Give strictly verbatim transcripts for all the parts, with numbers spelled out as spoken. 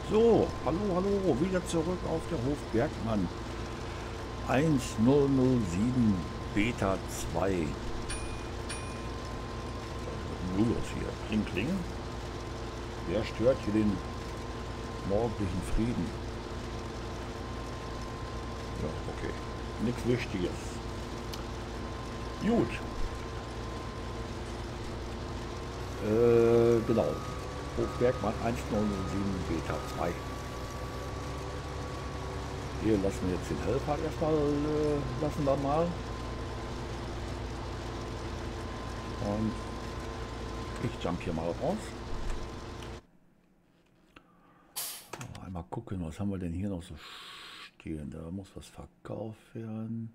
So, hallo, hallo, wieder zurück auf der Hof Bergmann. eins null null sieben Beta zwei. Was ist denn los hier? Kling, kling. Wer stört hier den morgendlichen Frieden? Ja, okay. Nichts Wichtiges. Gut. Äh, genau. Hof Bergmann eins null null sieben Beta zwei. Hier lassen wir jetzt den Helfer erstmal, äh, lassen wir mal. Und ich jump hier mal raus. Einmal gucken, was haben wir denn hier noch so stehen. Da muss was verkauft werden.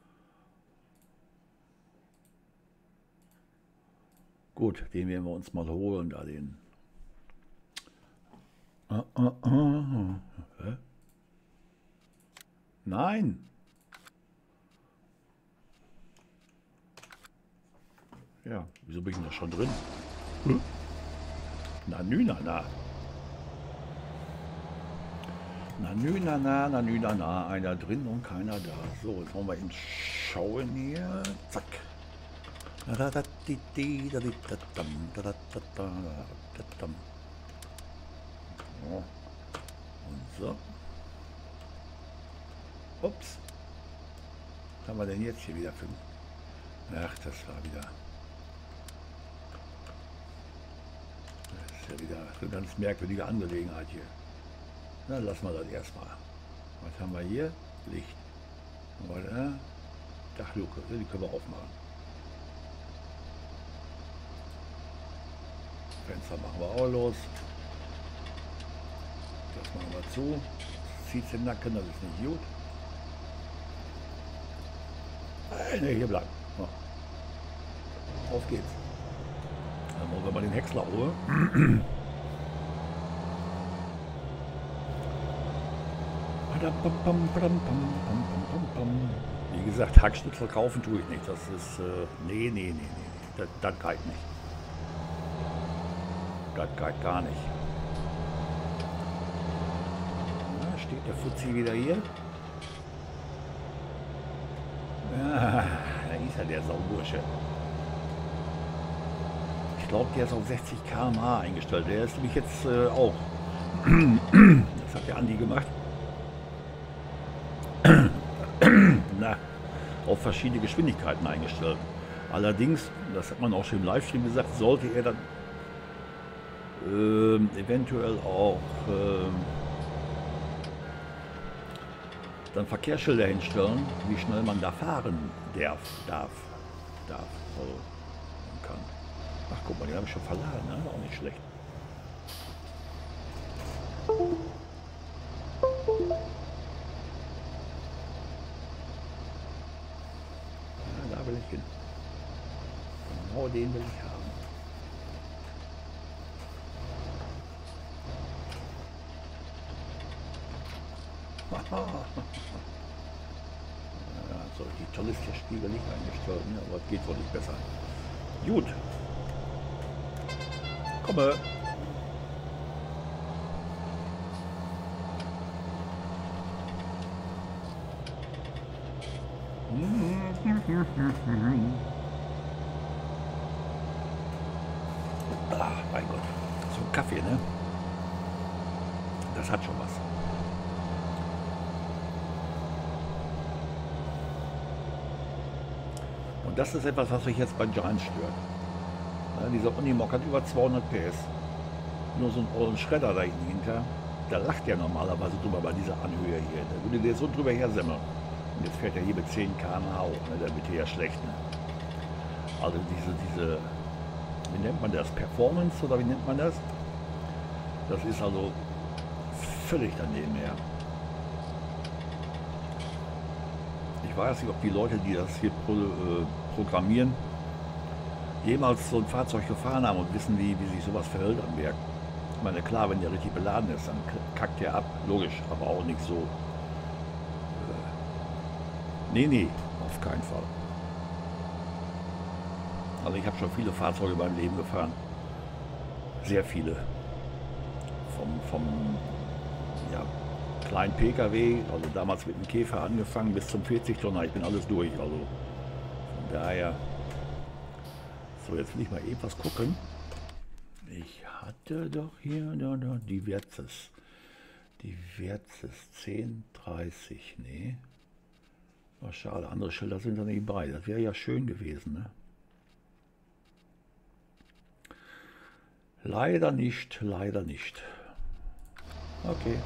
Gut, den werden wir uns mal holen, da den. Ah, ah, ah. Hä? Nein! Ja, wieso bin ich denn da schon drin? Hm? Na nü, na na. Na nü, na na, na nü, na na. Einer drin und keiner da. So, jetzt wollen wir ihn schauen hier. Zack. Und so. Ups. Was haben wir denn jetzt hier wieder für... Ach, das war wieder... Das ist ja wieder eine ganz merkwürdige Angelegenheit hier. Na, lassen wir das erstmal. Was haben wir hier? Licht. Äh, Dachluke, die können wir aufmachen. Fenster machen wir auch los. Das machen wir zu. Das zieht den Nacken, das ist nicht gut. Äh, ne, hier bleiben. So. Auf geht's. Dann wollen wir mal den Häcksler holen. Wie gesagt, Hackschnitzel kaufen tue ich nicht. Das ist, äh, nee, nee, nee, nee. Das, das geht nicht. Das geht gar nicht. Na, steht der Fuzzi wieder hier? Ja, da ist er, der Saubursche. Ich glaube, der ist auf sechzig Kilometer pro Stunde eingestellt. Der ist nämlich jetzt äh, auch. Das hat der Andi gemacht. Na, auf verschiedene Geschwindigkeiten eingestellt. Allerdings, das hat man auch schon im Livestream gesagt, sollte er dann äh, eventuell auch äh, dann Verkehrsschilder hinstellen, wie schnell man da fahren darf, darf, darf, also man kann. Ach, guck mal, die habe ich schon verladen, ne? Auch nicht schlecht. Ja, da will ich hin. Genau den will ich haben. Ja, so, die toll ist der Spiegel nicht eingestellt, ne? Aber es geht wohl nicht besser. Gut. Komme. Ah, mein Gott. So ein Kaffee, ne? Das hat schon was. Und das ist etwas, was mich jetzt bei Giants stört. Ja, dieser Unimog hat über zweihundert P S. Nur so einen ollen Schredder da hinter, da lacht der normalerweise drüber bei dieser Anhöhe hier. Da würde der so drüber her semmeln. Und jetzt fährt er hier mit zehn Kilometer pro Stunde hoch. Ne? Da wird hier ja schlecht. Ne? Also diese, diese, wie nennt man das? Performance oder wie nennt man das? Das ist also völlig daneben her. Ich weiß nicht, ob die Leute, die das hier pro, äh, programmieren, jemals so ein Fahrzeug gefahren haben und wissen, wie, wie sich sowas verhält am Werk. Ich meine, klar, wenn der richtig beladen ist, dann kackt der ab, logisch, aber auch nicht so. Äh, nee, nee, auf keinen Fall. Also ich habe schon viele Fahrzeuge in meinem Leben gefahren. Sehr viele. Vom, vom ja, kleinen P K W, also damals mit dem Käfer angefangen bis zum vierzig Tonner, ich bin alles durch, also von daher. So, jetzt will ich mal eben was gucken. Ich hatte doch hier da, da, die Verzes. Die Verzes zehn dreißig, nee. Oh, schade, andere Schilder sind da nicht bei. Das wäre ja schön gewesen, ne? Leider nicht, leider nicht. Okay.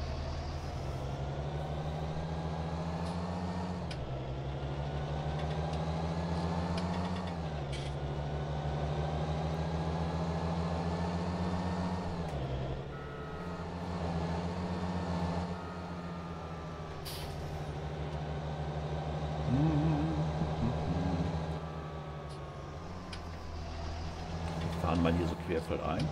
Wir fahren mal hier so querfeld ein.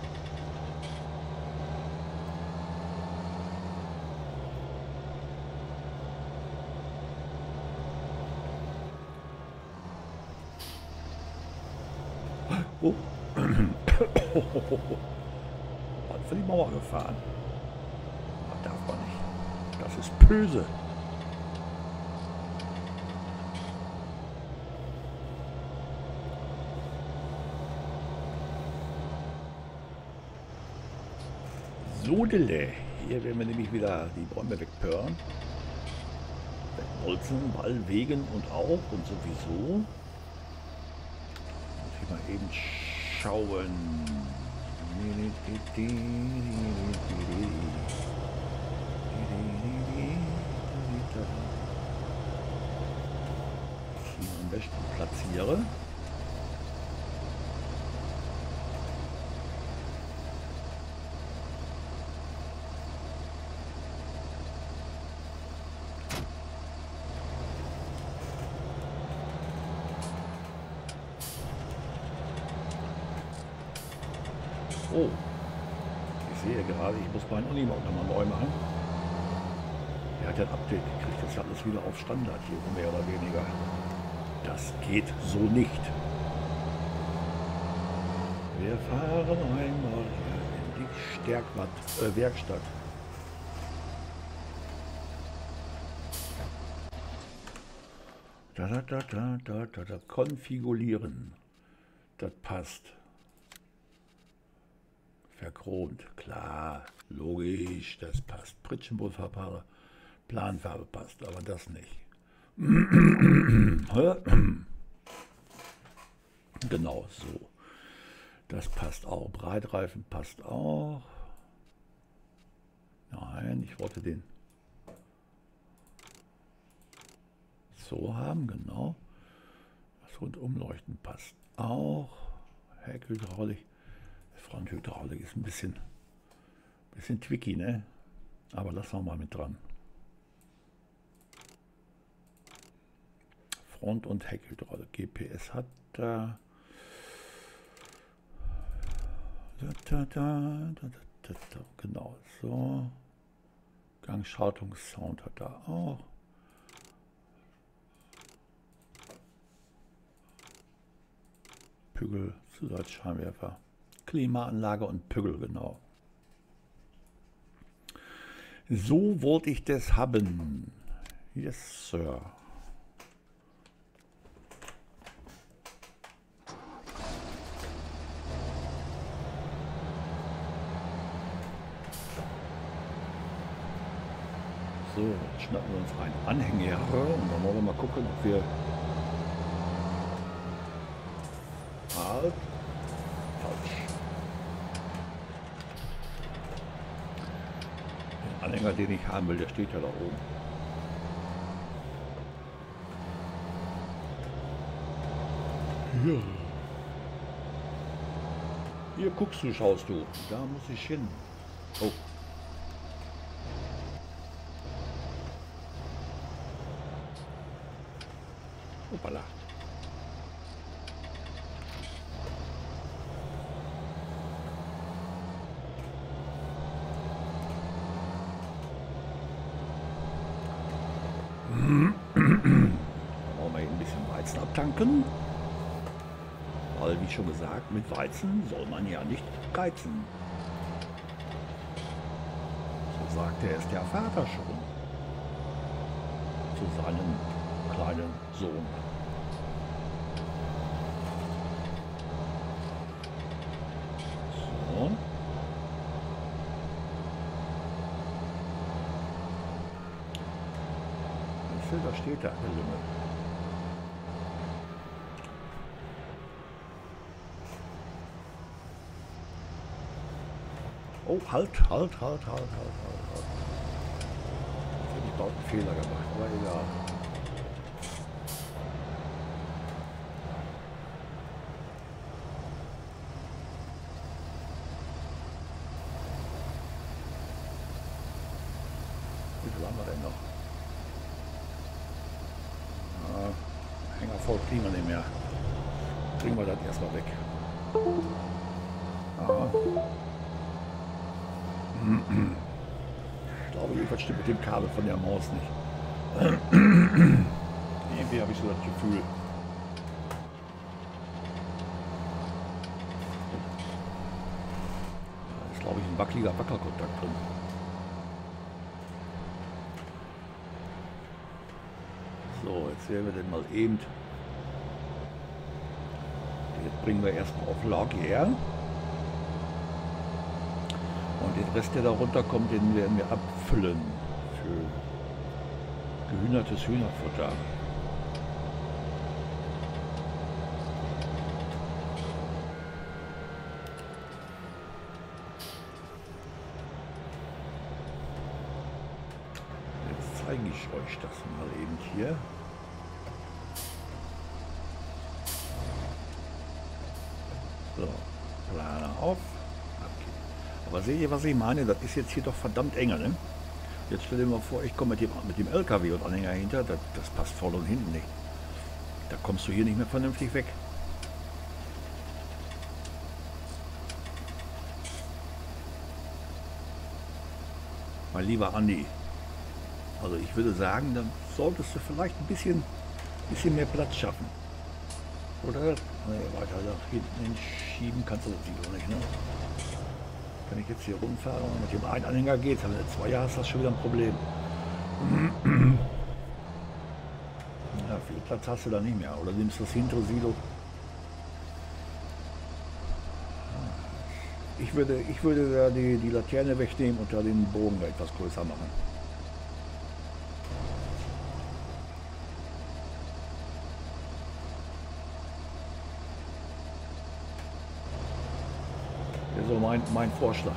Oh. Hat für die Mauer gefahren. Das darf man nicht. Das ist böse. Sodele. Hier werden wir nämlich wieder die Bäume wegpören. Wegbolzen, weil wegen und auch und sowieso. Muss ich mal eben schauen. Hier am besten platziere. Oh, ich sehe gerade, ich muss meinen Unimog nochmal neu machen. Er hat ja ein Update gekriegt, das ist alles wieder auf Standard hier, mehr oder weniger. Das geht so nicht. Wir fahren einmal hier in die Stärkwatt, äh, Werkstatt. Da, da, da, da, da, da, da, konfigurieren. Das passt. Verchromt, klar, logisch, das passt. Pritschenpulverfarbe, Planfarbe passt, aber das nicht. Genau so. Das passt auch. Breitreifen passt auch. Nein, ich wollte den so haben, genau. Das Rundumleuchten passt auch. Heckhydraulik. Fronthydraulik ist ein bisschen, bisschen tricky, ne? Aber lassen wir mal mit dran. Front- und Heckhydraulik. G P S hat da. Da, da, da, da, da, da, genau so. Gangschaltungssound hat er auch. Pügel, Zusatzscheinwerfer. Klimaanlage und Pügel, genau. So wollte ich das haben. Yes, Sir. So, jetzt schnappen wir uns einen Anhänger und dann wollen wir mal gucken, ob wir halt falsch. Anhänger, den ich haben will, der steht ja da oben. Ja. Hier guckst du, schaust du. Da muss ich hin. Oh. Hoppala. Weizen abtanken, weil wie schon gesagt, mit Weizen soll man ja nicht geizen. So sagt, er ist der Vater schon zu seinem kleinen Sohn. So. Da steht da eine Lümmel. Oh, halt, halt, halt, halt, halt, halt, halt. Jetzt hätte ich dort einen Fehler gemacht, aber egal. Wie viel haben wir denn noch? Hänger voll kriegen wir nicht mehr. Kriegen wir das erstmal weg. Aha. Ich glaube, irgendwas stimmt mit dem Kabel von der Maus nicht. Irgendwie habe ich so das Gefühl. Da ist, glaube ich, ein wackeliger Wackelkontakt drin. So, jetzt werden wir den mal eben. Jetzt bringen wir erstmal auf Log her. Und den Rest, der da runterkommt, den werden wir abfüllen für gehühnertes Hühnerfutter. Jetzt zeige ich euch das mal eben hier. So, Planer auf. Okay. Aber seht ihr, was ich meine? Das ist jetzt hier doch verdammt enge, ne? Jetzt stell dir mal vor, ich komme mit dem, mit dem L K W und Anhänger hinter. Das, das passt vorne und hinten nicht. Da kommst du hier nicht mehr vernünftig weg. Mein lieber Andi. Also ich würde sagen, dann solltest du vielleicht ein bisschen, bisschen mehr Platz schaffen. Oder? Nee, weiter nach hinten hinschieben kannst du das Silo nicht, ne? Wenn ich jetzt hier rumfahre und mit dem einen Anhänger geht, wenn du zwei Jahre hast, hast du schon wieder ein Problem. Ja, viel Platz hast du da nicht mehr. Oder nimmst das hintere Silo. Ich würde, ich würde da die, die Laterne wegnehmen und da den Bogen etwas größer machen. So mein, mein Vorschlag.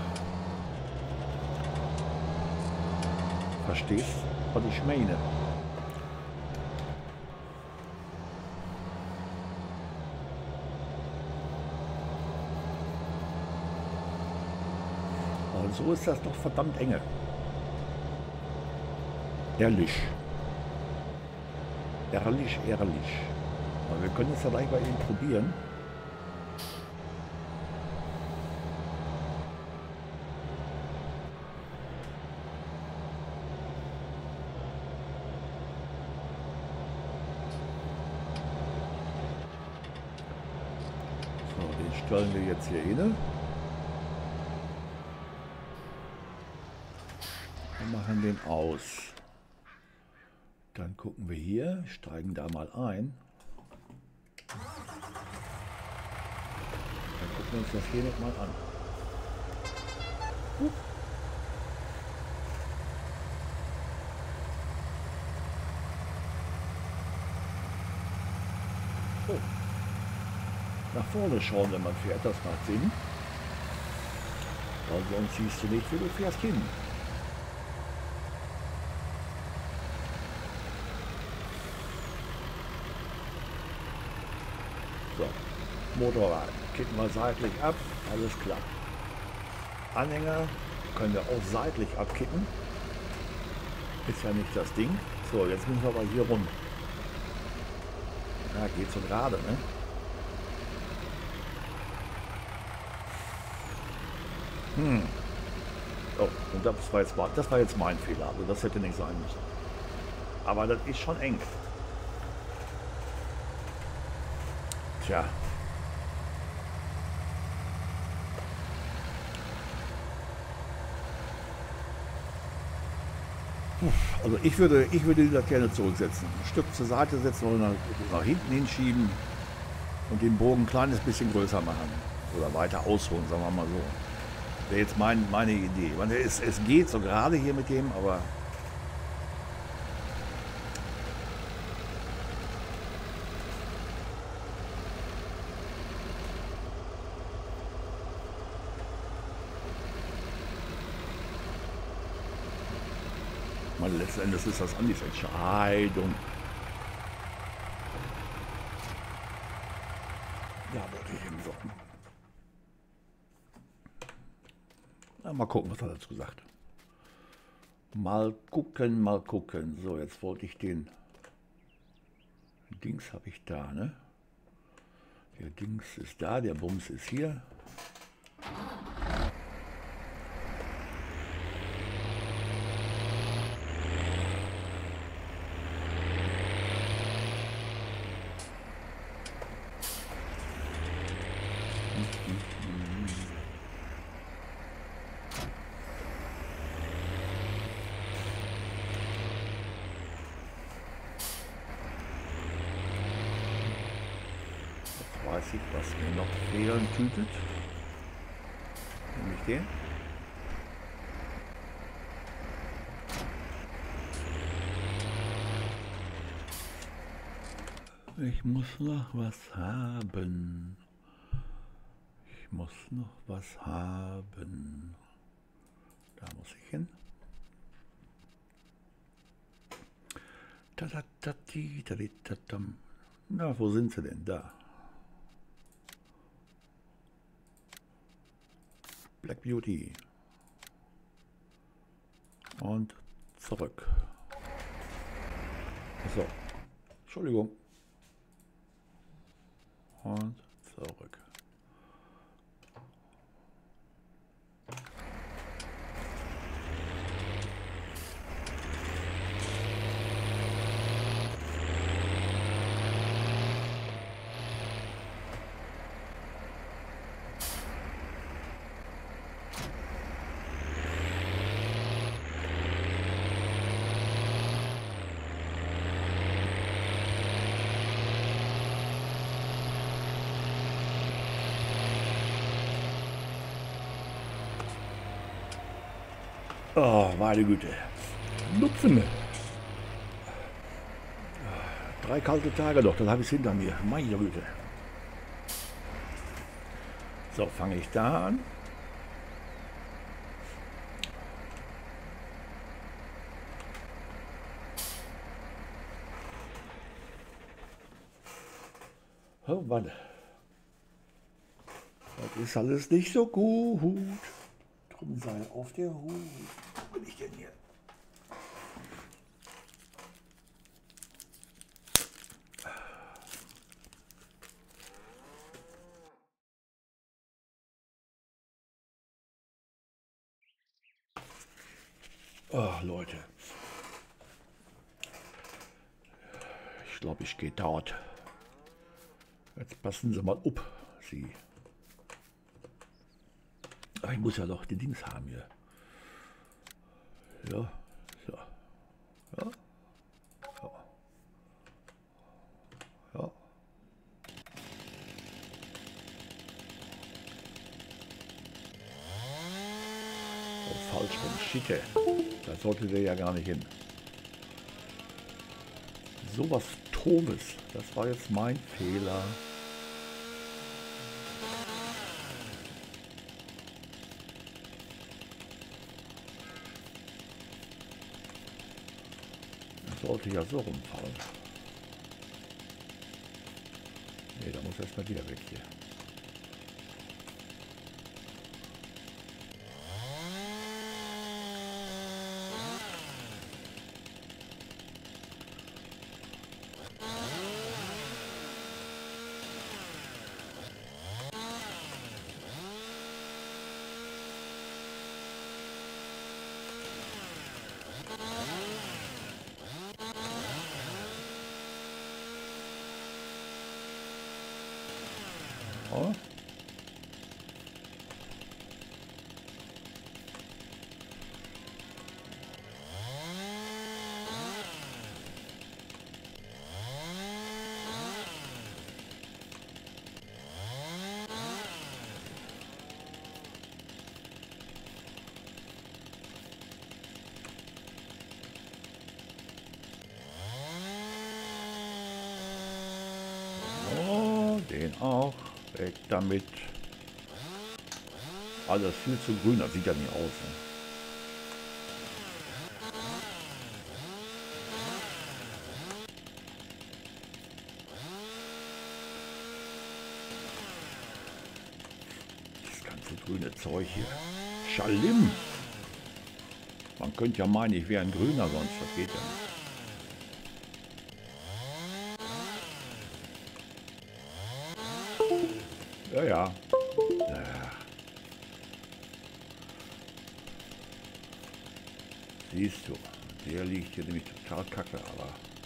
Verstehst, was ich meine? Und so ist das doch verdammt enge. Ehrlich. Ehrlich, ehrlich. Aber wir können es ja gleich mal eben probieren. Stellen wir jetzt hier hin und machen den aus. Dann gucken wir hier, steigen da mal ein. Dann gucken wir uns das hier nochmal an. Uh. Oh. Nach vorne schauen, wenn man fährt, das macht Sinn. Weil sonst siehst du nicht, wie du fährst hin. So, Motorrad kippen wir seitlich ab, alles klar. Anhänger können wir auch seitlich abkippen. Ist ja nicht das Ding. So, jetzt müssen wir aber hier rum. Ja, geht so gerade, ne? Hm. Oh, und das war, jetzt, das war jetzt mein Fehler, also das hätte nicht sein müssen. Aber das ist schon eng. Tja. Also ich würde, ich würde die Laterne zurücksetzen. Ein Stück zur Seite setzen oder nach, nach hinten hinschieben und den Bogen ein kleines bisschen größer machen. Oder weiter ausholen, sagen wir mal so. Wäre jetzt mein, meine Idee. Ich meine, es, es geht so gerade hier mit dem, aber ich meine, letzten Endes ist das Andis Entscheidung. Ja, wollte ich eben sagen. Na, mal gucken, was er dazu sagt. Mal gucken, mal gucken. So, jetzt wollte ich den Dings habe ich da, ne? Der Dings ist da, der Bums ist hier. Weiß ich, was mir noch fehlen tütet. Nämlich den. Ich muss noch was haben. Ich muss noch was haben. Da muss ich hin. Tatatati, tatatatam. Na, wo sind sie denn? Da. Black Beauty. Und zurück. So. Entschuldigung. Und zurück. Oh, meine Güte. Lupfen. Drei kalte Tage noch, dann habe ich es hinter mir. Meine Güte. So, fange ich da an. Oh Mann. Das ist alles nicht so gut. Drum sei auf der Hut. Wo bin ich denn hier? Oh, Leute. Ich glaube, ich gehe dort. Jetzt passen Sie mal up, Sie. Ach, ich muss ja noch die Dings haben hier. Ja, so. Ja. So. Ja. Oh, falsch rum, Schitte. Da sollte der ja gar nicht hin. So was Tomes. Das war jetzt mein Fehler. Das sollte ja so rumfallen. Ne, da muss erstmal wieder weg hier. Oh. auch. Weg damit. Alles viel zu grün, das sieht ja nicht aus. Ne? Das ganze grüne Zeug hier. Schalim! Man könnte ja meinen, ich wäre ein Grüner, sonst das geht ja nicht. Ja, ja. ja. Siehst du, der liegt hier nämlich total kacke, aber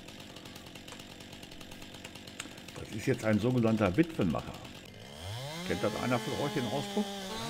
das ist jetzt ein sogenannter Witwenmacher. Kennt das einer von euch den Ausdruck?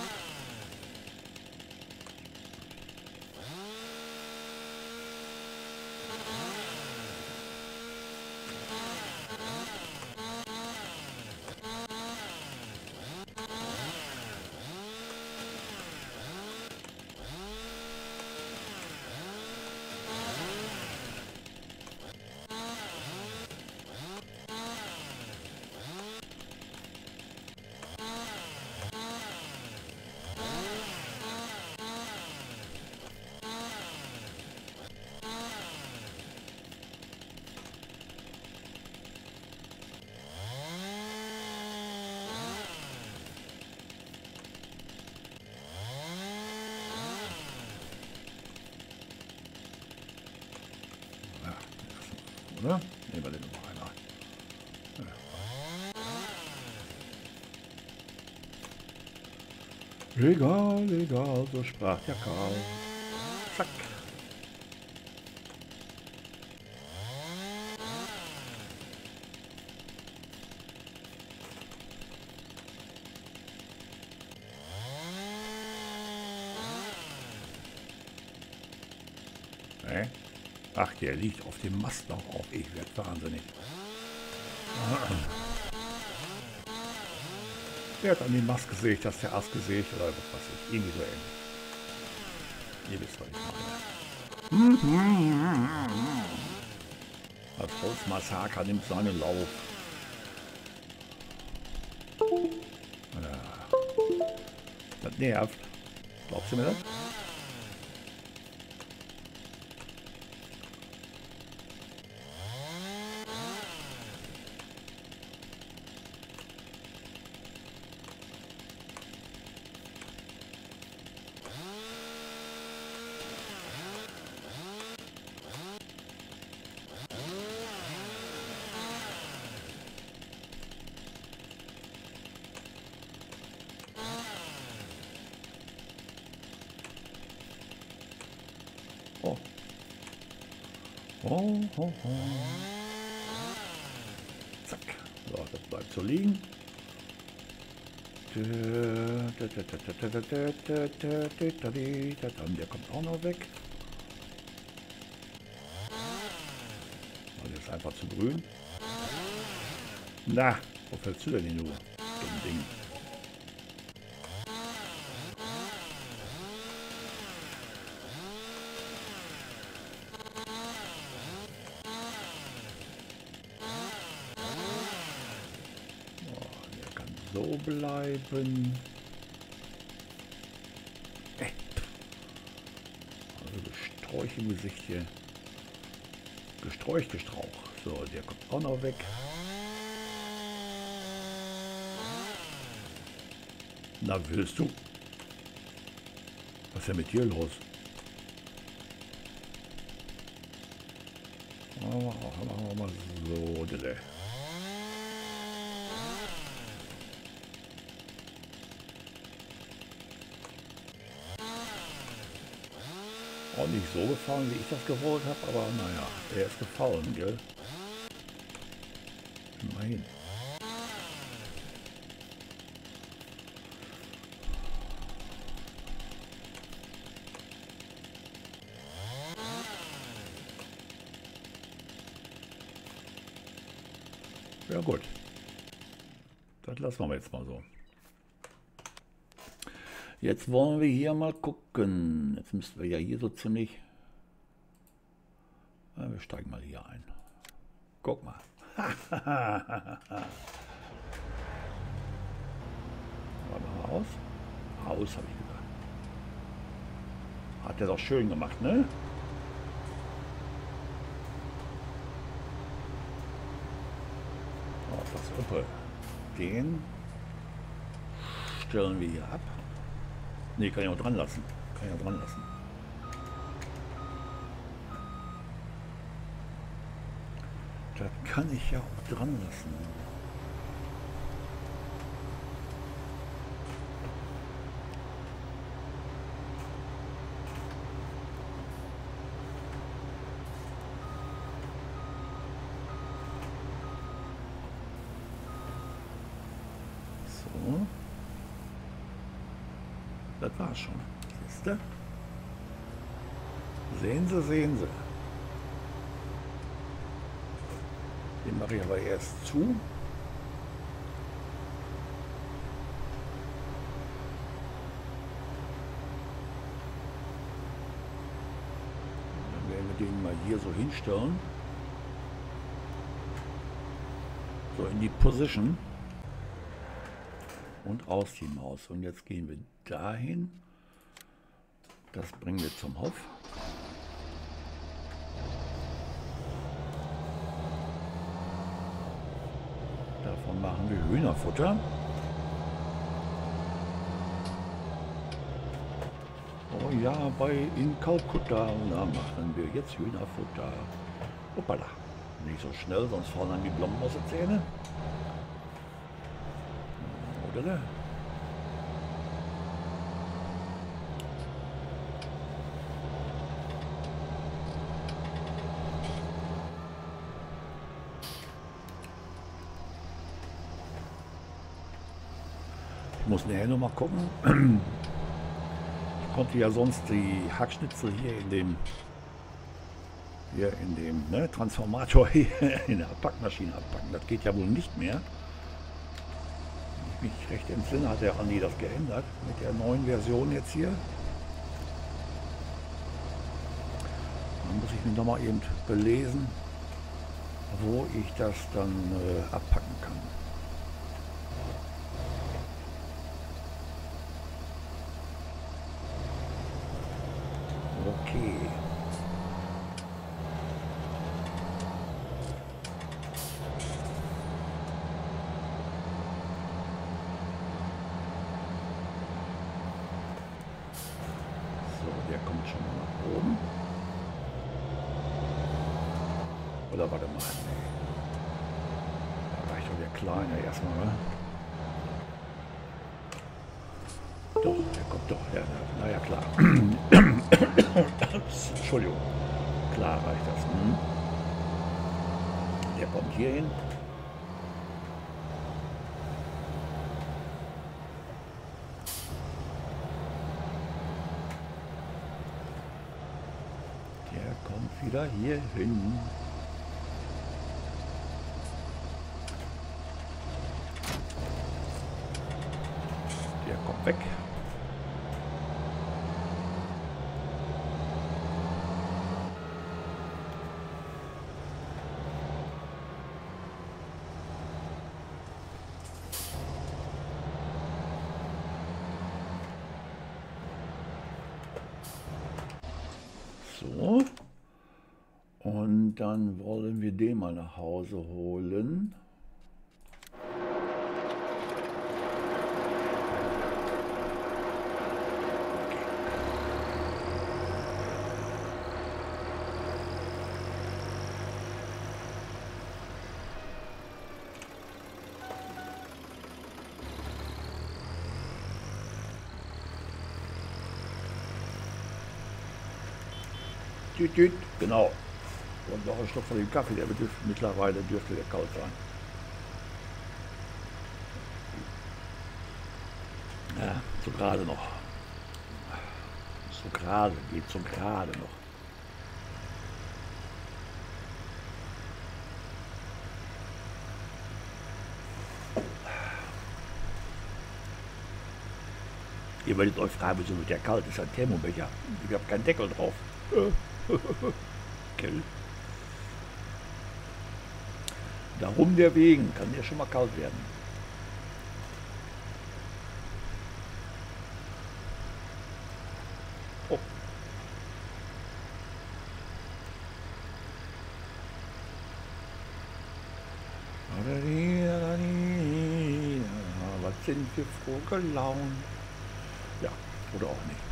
Oder? Nehmen wir den noch einmal. Ja. Egal, egal, so sprach der Karl. Zack. Nee. Ach, der liegt auf dem Mast noch auf. Ich werde wahnsinnig. Der hat an den Mast gesägt, dass der Ast gesägt oder was weiß ich. Irgendwie so ähnlich. Ihr wisst, was ich meine. Das Holzmassaker nimmt seinen Lauf. Ja. Das nervt. Glaubst du mir das? Oh. Oh, oh, oh. Zack. So, das bleibt so liegen. Der kommt auch noch weg. Das ist einfach zu grün. Na, wo fällst du denn hin, du dumm Ding? So bleiben. Äh. Also Gesträuch im Gesicht hier. Gesträuch, Gestrauch. So, der kommt auch noch weg. Na, willst du? Was ist denn mit dir los? Machen wir mal so, Dille. Auch nicht so gefallen, wie ich das gewollt habe, aber naja, er ist gefallen, gell? Immerhin. Ja gut. Das lassen wir jetzt mal so. Jetzt wollen wir hier mal gucken. Jetzt müssten wir ja hier so ziemlich... Ja, wir steigen mal hier ein. Guck mal. Haus? Haus, habe ich gesagt. Hat er doch schön gemacht, ne? Oh, ist das super. Den stellen wir hier ab. Ne, kann ich auch dran lassen. Kann ich auch dran lassen. Das kann ich ja auch dran lassen. So. Das war's schon. Siehste? Sehen Sie, sehen Sie. Den mache ich aber erst zu. Dann werden wir den mal hier so hinstellen. So in die Position. Und aus die Maus. Und jetzt gehen wir dahin. Das bringen wir zum Hof. Davon machen wir Hühnerfutter. Oh ja, bei in Kalkutta, da machen wir jetzt Hühnerfutter. Hoppala. Nicht so schnell, sonst fallen dann die Blumen aus den Zähnen. Oder? Ich muss nachher noch mal gucken. Ich konnte ja sonst die Hackschnitzel hier in dem hier in dem ne, Transformator hier in der Packmaschine abpacken. Das geht ja wohl nicht mehr. Wenn ich mich recht entsinne, hat der Andi das geändert mit der neuen Version jetzt hier. Dann muss ich mich noch mal eben belesen, wo ich das dann äh, abpacken kann. Okay. So, der kommt schon mal nach oben. Oder warte mal. Da reicht doch der Kleine erstmal, ne? Doch, der kommt doch. Ja, naja, klar. Entschuldigung. Klar reicht das. Hm. Der kommt hier hin. Der kommt wieder hier hin. Der kommt weg. So. Und dann wollen wir den mal nach Hause holen. Tüt, tüt, genau. Und noch ein Stück von dem Kaffee, der dürfte, mittlerweile dürfte der kalt sein. Ja, so gerade noch. So gerade, geht so gerade noch. Ihr werdet euch fragen, wieso wird der kalt? Das ist ein Thermobecher. Ich habe keinen Deckel drauf. Okay. Darum der Wegen, kann ja schon mal kalt werden. Was sind wir froh gelaunt? Ja, oder auch nicht.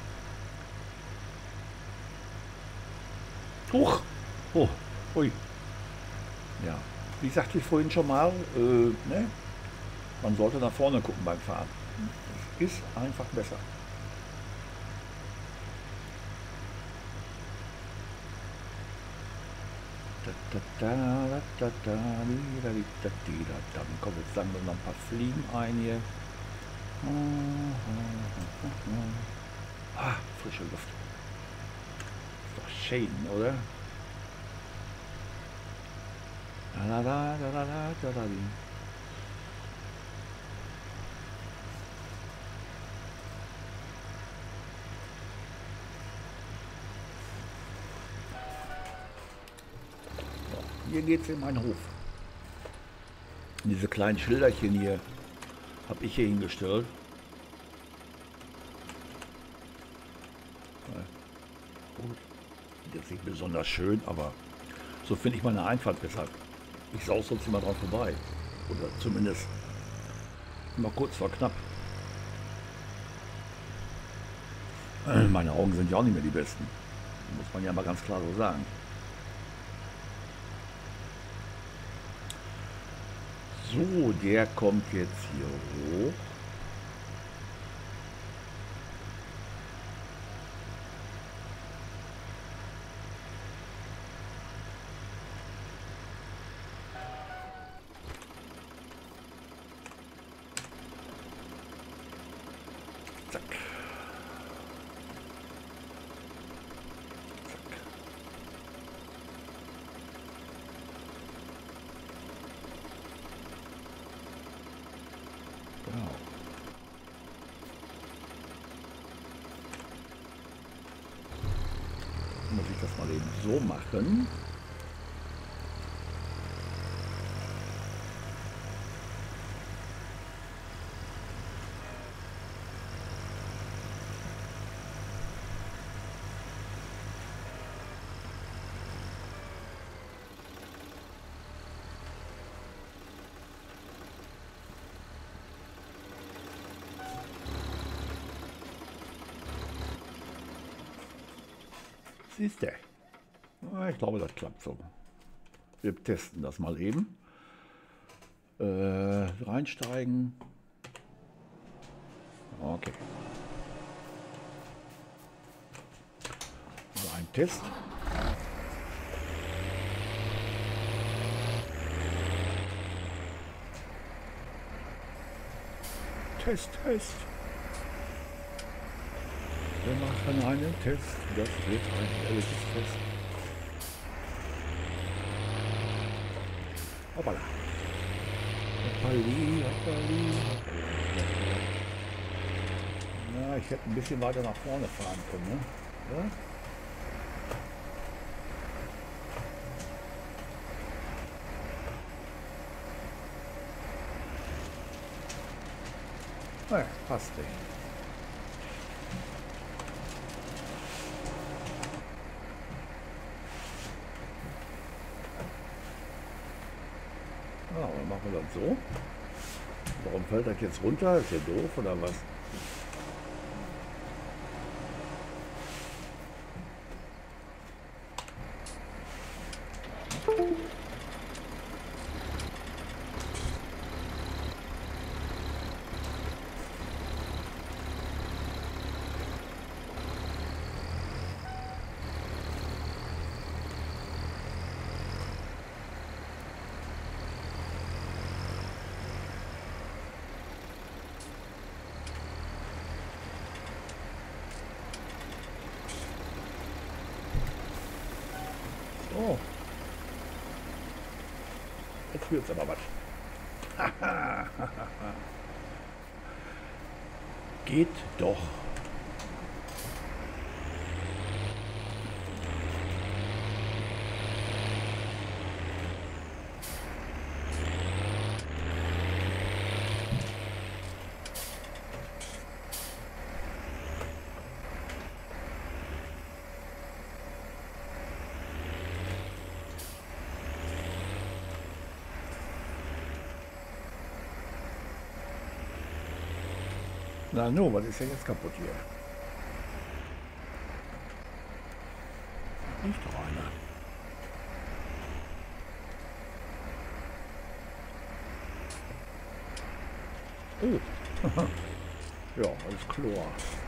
Huch! Oh, ui. Ja, wie sagte ich vorhin schon mal, äh, ne? Man sollte nach vorne gucken beim Fahren. Es ist einfach besser. Dann kommt jetzt langsam noch ein paar Fliegen ein hier. Ah, frische Luft. Ist doch schön, oder? Da, da, da, da, da, da, da. Hier geht es in meinen Hof. Diese kleinen Schilderchen hier habe ich hier hingestellt. Gut, jetzt nicht besonders schön, aber so finde ich meine Einfahrt besser. Ich saus sonst immer drauf vorbei. Oder zumindest mal kurz vor knapp. Meine Augen sind ja auch nicht mehr die besten. Muss man ja mal ganz klar so sagen. So, der kommt jetzt hier hoch. Zack. Zack. Genau. Muss ich das mal eben so machen. Siehst du? Ich glaube, das klappt so. Wir testen das mal eben. Äh, reinsteigen. Okay. So, ein Test. Test, Test. Wir machen einen Test. Das wird ein ehrliches Test. Hoppala. Hoppali, hoppali, hoppali. Na, ich hätte ein bisschen weiter nach vorne fahren können, ne? Ja? Naja, passt nicht. Ja, dann machen wir das so. Warum fällt das jetzt runter? Ist ja doof oder was? Oh. Jetzt wird's aber was. Geht doch. Na no, was ist denn jetzt kaputt hier? Nicht doch einer. Oh. Ja, alles Chlor.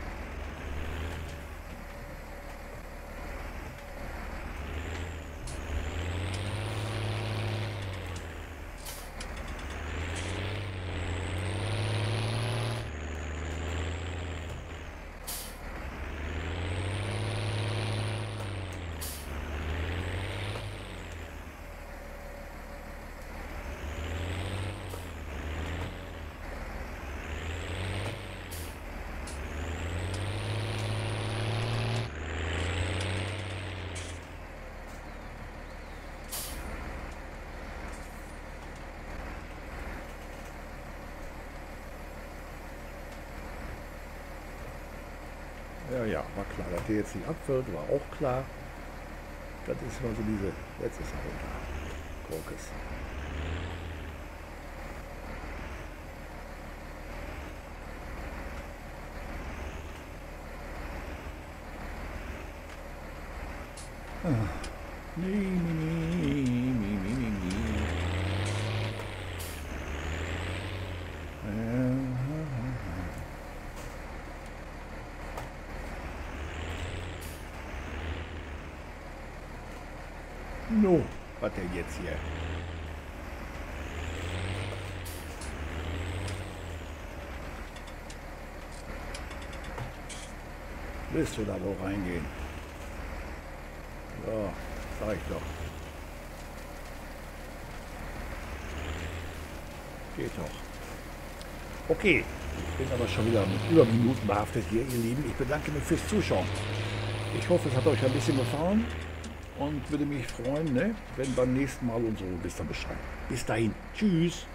Ja, ja, war klar, dass der jetzt nicht abfällt, war auch klar. Das ist mal so diese, jetzt ist er runter. Korkes. Ah. Nee, nee, nee, nee, nee, nee, nee. Äh. No, was denn jetzt hier? Willst du da wohl reingehen? Ja, sag ich doch. Geht doch. Okay, ich bin aber schon wieder mit über Minuten behaftet hier, ihr Lieben. Ich bedanke mich fürs Zuschauen. Ich hoffe, es hat euch ein bisschen gefallen. Und würde mich freuen, ne, wenn beim nächsten Mal und so. Bis dann Bescheid. Bis dahin. Tschüss.